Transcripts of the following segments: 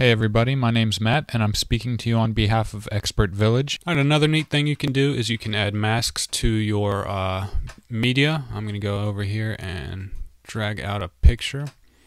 Hey everybody, my name's Matt and I'm speaking to you on behalf of Expert Village. Alright, another neat thing you can do is you can add masks to your media. I'm going to go over here and drag out a picture.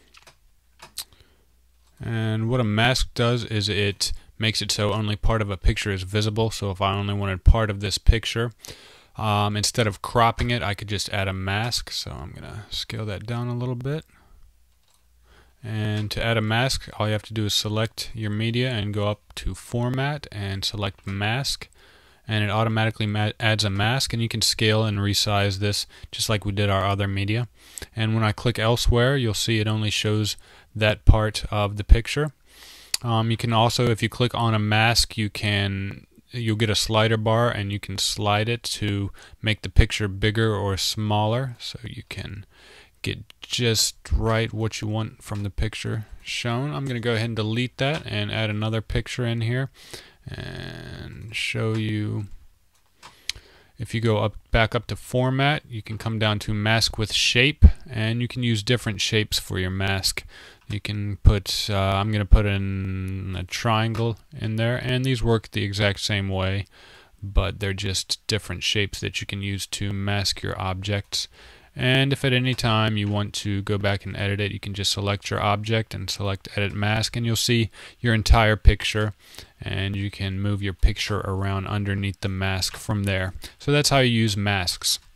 And what a mask does is it makes it so only part of a picture is visible. So if I only wanted part of this picture, instead of cropping it, I could just add a mask. So I'm going to scale that down a little bit. And to add a mask, all you have to do is select your media and go up to Format and select Mask, and it automatically adds a mask, and you can scale and resize this just like we did our other media. And when I click elsewhere, you'll see it only shows that part of the picture. You can also, if you click on a mask, you'll get a slider bar and you can slide it to make the picture bigger or smaller, so you can get just right what you want from the picture shown. I'm going to go ahead and delete that and add another picture in here and show you. If you go back up to Format, you can come down to Mask with Shape, and you can use different shapes for your mask. You can put, I'm going to put in a triangle in there, and these work the exact same way, but they're just different shapes that you can use to mask your objects. And if at any time you want to go back and edit it, you can just select your object and select Edit Mask, and you'll see your entire picture, and you can move your picture around underneath the mask from there. So that's how you use masks.